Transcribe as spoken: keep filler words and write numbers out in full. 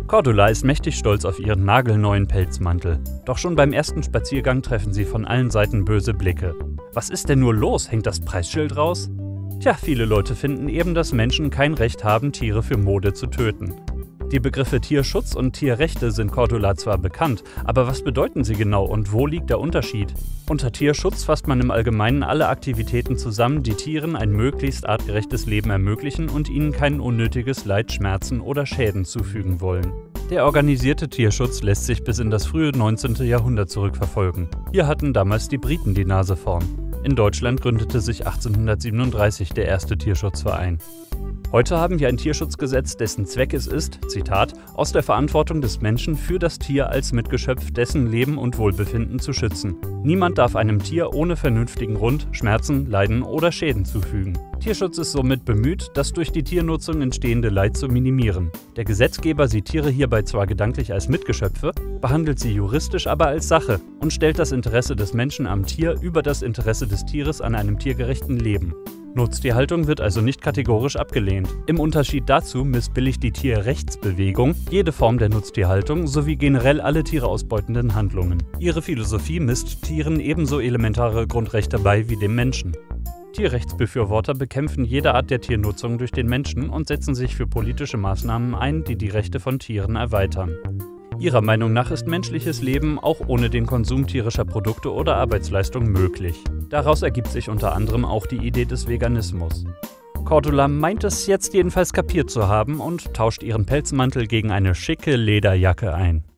Cordula ist mächtig stolz auf ihren nagelneuen Pelzmantel. Doch schon beim ersten Spaziergang treffen sie von allen Seiten böse Blicke. Was ist denn nur los? Hängt das Preisschild raus? Tja, viele Leute finden eben, dass Menschen kein Recht haben, Tiere für Mode zu töten. Die Begriffe Tierschutz und Tierrechte sind Cordula zwar bekannt, aber was bedeuten sie genau und wo liegt der Unterschied? Unter Tierschutz fasst man im Allgemeinen alle Aktivitäten zusammen, die Tieren ein möglichst artgerechtes Leben ermöglichen und ihnen kein unnötiges Leid, Schmerzen oder Schäden zufügen wollen. Der organisierte Tierschutz lässt sich bis in das frühe neunzehnte Jahrhundert zurückverfolgen. Hier hatten damals die Briten die Nase vorn. In Deutschland gründete sich achtzehnhundertsiebenunddreißig der erste Tierschutzverein. Heute haben wir ein Tierschutzgesetz, dessen Zweck es ist, Zitat, aus der Verantwortung des Menschen für das Tier als Mitgeschöpf dessen Leben und Wohlbefinden zu schützen. Niemand darf einem Tier ohne vernünftigen Grund Schmerzen, Leiden oder Schäden zufügen. Tierschutz ist somit bemüht, das durch die Tiernutzung entstehende Leid zu minimieren. Der Gesetzgeber sieht Tiere hierbei zwar gedanklich als Mitgeschöpfe, behandelt sie juristisch aber als Sache und stellt das Interesse des Menschen am Tier über das Interesse des Tieres an einem tiergerechten Leben. Nutztierhaltung wird also nicht kategorisch abgelehnt. Im Unterschied dazu missbilligt die Tierrechtsbewegung jede Form der Nutztierhaltung sowie generell alle Tiere ausbeutenden Handlungen. Ihre Philosophie misst Tieren ebenso elementare Grundrechte bei wie dem Menschen. Tierrechtsbefürworter bekämpfen jede Art der Tiernutzung durch den Menschen und setzen sich für politische Maßnahmen ein, die die Rechte von Tieren erweitern. Ihrer Meinung nach ist menschliches Leben auch ohne den Konsum tierischer Produkte oder Arbeitsleistung möglich. Daraus ergibt sich unter anderem auch die Idee des Veganismus. Cordula meint es jetzt jedenfalls kapiert zu haben und tauscht ihren Pelzmantel gegen eine schicke Lederjacke ein.